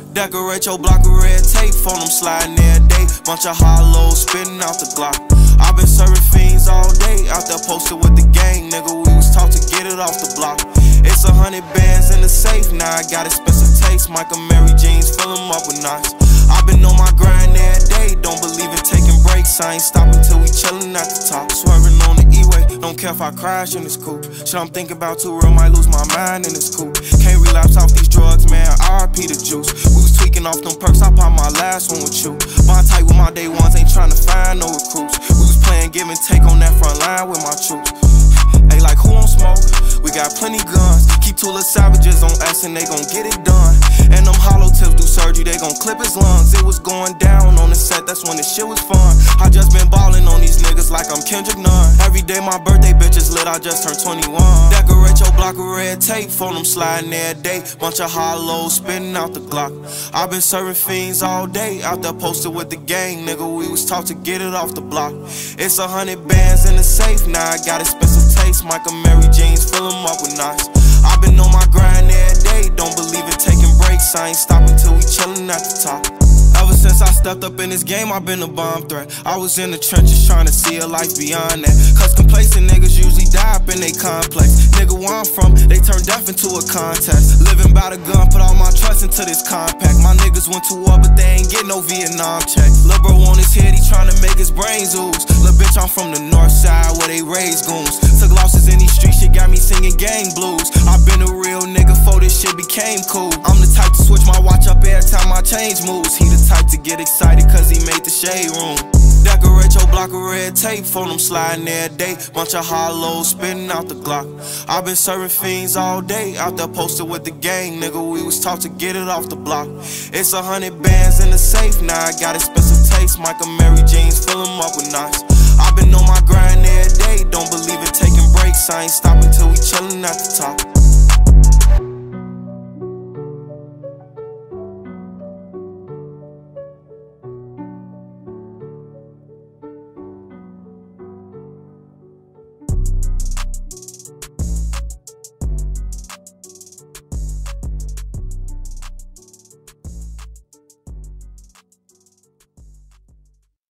Decorate your block with red tape, phone them sliding every day. Bunch of hollows spitting out the Glock. I been serving fiends all day, out there posted with the gang, nigga. We was taught to get it off the block. It's 100 bands in the safe, now I got expensive taste. Michael Mary jeans, fill them up with knots. I been on my grind every day, don't believe in taking breaks. I ain't stopping till we chillin' at the top. Swerving on the E-way, don't care if I crash in this coupe. Shit I'm thinking about too real, might lose my mind in this coupe. Can't relapse off these drugs, man, RIP the juice. We was tweaking off them perks, I popped my last one with you. Bond tight with my day ones, ain't trying to find no recruits. We was playing give and take on that front line with my troops. Hey, like who on smoke? We got plenty guns. Keep two little savages on us and they gon' get it done. And them hollow tips do surgery, they gon' clip his lungs. It was going down on the set, that's when this shit was fun. I just been ballin' on these niggas like I'm Kendrick Nunn. Every day my birthday bitch is lit, I just turned 21. Decorate your block with red tape, phone them sliding every day. Bunch of hollows spitting out the Glock. I been serving fiends all day, out there posted with the gang, nigga. We was taught to get it off the block. It's 100 bands in the safe, now I got expensive taste. Michael Mary jeans, fill them up with knots. I been on my grind every day, don't believe in taking breaks. I ain't stopping till we chillin' at the top. Ever since I stepped up in this game, I've been a bomb threat. I was in the trenches trying to see a life beyond that. Cause complacent niggas usually die up in they complex. Nigga, where I'm from, they turn death into a contest. Living by the gun, put all my trust into this compact. My niggas went to war, but they ain't get no Vietnam check. Lil' bro on his head, he tryna make his brains ooze. Lil' bitch, I'm from the north side where they raise goons. Took losses in these streets, shit got me singing gang blues. I been a real nigga before this shit became cool. I'm the type to switch my watch up every time my change moves. He the type to get excited cause he made the shade room. Decorate your block with red tape, phone them sliding every day. Bunch of hollows spitting out the Glock. I been serving fiends all day, out there posted with the gang, nigga. We was taught to get it off the block. It's 100 bands in the safe, now I got expensive taste. Michael Mary jeans, fill them up with knots. I been on my grind every day, don't believe in taking breaks. I ain't stopping till we chillin' at the top.